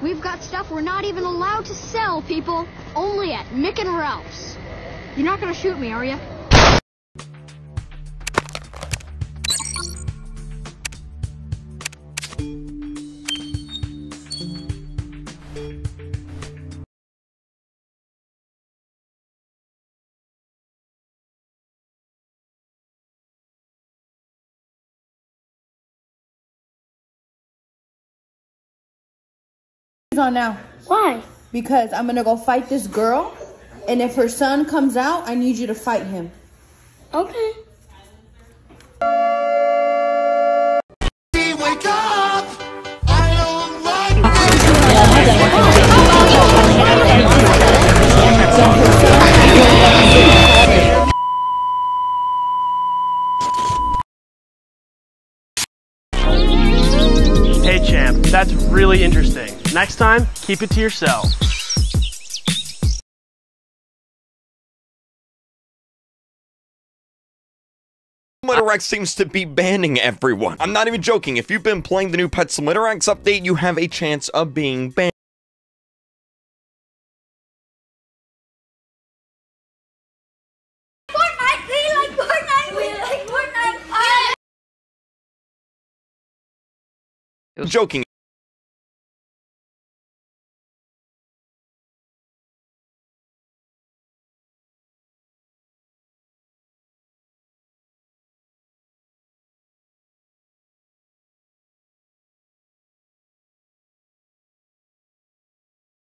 We've got stuff we're not even allowed to sell, people. Only at Mick and Ralph's. You're not gonna shoot me, are you? On now. Why? Because I'm gonna go fight this girl, and if her son comes out, I need you to fight him. Okay. Wake up! I don't like Hey champ, that's really interesting. Next time, keep it to yourself. Litterax seems to be banning everyone. I'm not even joking. If you've been playing the new Pets Litterax update, you have a chance of being banned. Fortnite! We like Fortnite! We like Fortnite! Joking.